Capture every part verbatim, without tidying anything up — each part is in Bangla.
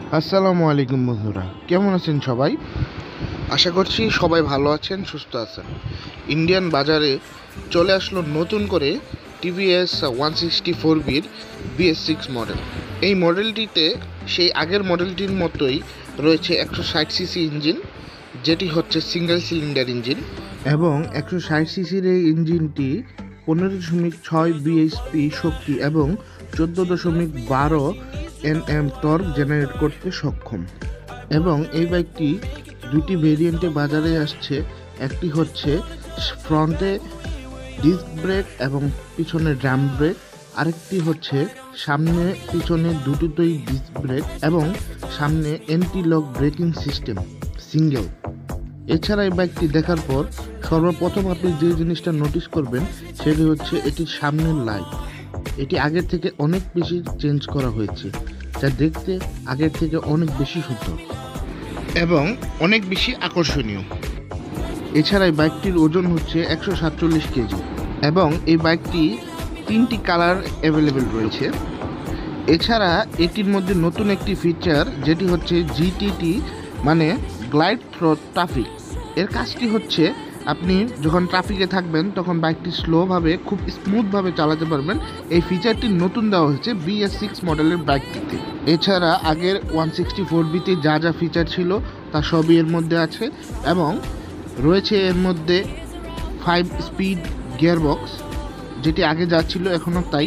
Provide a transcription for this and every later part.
আসসালামু আলাইকুম বন্ধুরা, কেমন আছেন সবাই? আশা করছি সবাই ভালো আছেন, সুস্থ আছেন। ইন্ডিয়ান বাজারে চলে আসলো নতুন করে টিভিএস ওয়ান সিক্সটি ফোর বির বি এস সিক্স মডেল। এই মডেলটিতে সেই আগের মডেলটির মতোই রয়েছে একশো ষাট সিসি ইঞ্জিন, যেটি হচ্ছে সিঙ্গেল সিলিন্ডার ইঞ্জিন, এবং একশো ষাট সিসির এই ইঞ্জিনটি পনেরো দশমিক ছয় বিএইচপি শক্তি এবং চোদ্দো দশমিক বারো এনএম টর্ক জেনারেট করতে সক্ষম। এবং এই বাইকটি দুটি ভেরিয়েন্টে বাজারে আসছে। একটি হচ্ছে ফ্রন্টে ডিস্ক ব্রেক এবং পিছনে ড্রাম ব্রেক, আরেকটি হচ্ছে সামনে পিছনে দুটোতেই ডিস্ক ব্রেক এবং সামনে anti lock braking system single. এছাড়া এই বাইকটি দেখার পর সর্বপ্রথম আপনি যে জিনিসটা নোটিশ করবেন সেটি হচ্ছে এটির সামনের লাইট। এটি আগের থেকে অনেক বেশি চেঞ্জ করা হয়েছে, যা দেখতে আগের থেকে অনেক বেশি সুন্দর এবং অনেক বেশি আকর্ষণীয়। এছাড়া এই বাইকটির ওজন হচ্ছে একশো সাতচল্লিশ কেজি এবং এই বাইকটি তিনটি কালার অ্যাভেলেবেল রয়েছে। এছাড়া এটির মধ্যে নতুন একটি ফিচার, যেটি হচ্ছে জিটিটি মানে গ্লাইড থ্রো ট্রাফিক। এর কাজটি হচ্ছে আপনি যখন ট্রাফিকে থাকবেন তখন বাইকটি স্লোভাবে খুব স্মুথভাবে চালাতে পারবেন। এই ফিচারটি নতুন দেওয়া হয়েছে বি এস সিক্স মডেলের বাইকটিতে। এছাড়া আগের ওয়ান সিক্সটি ফোর বিতে যা যা ফিচার ছিল তা সবই এর মধ্যে আছে এবং রয়েছে এর মধ্যে ফাইভ স্পিড গিয়ারবক্স, যেটি আগে যা ছিল এখনও তাই।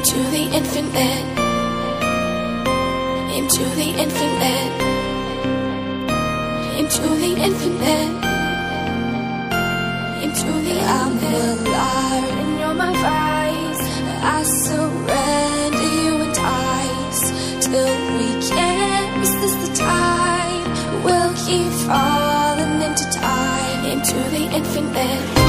into the infinite, into the infinite, into the infinite, into the I'm alive and you're my vice. I surrender, you entice till we can't resist the tide. We'll keep falling into time, into the infinite.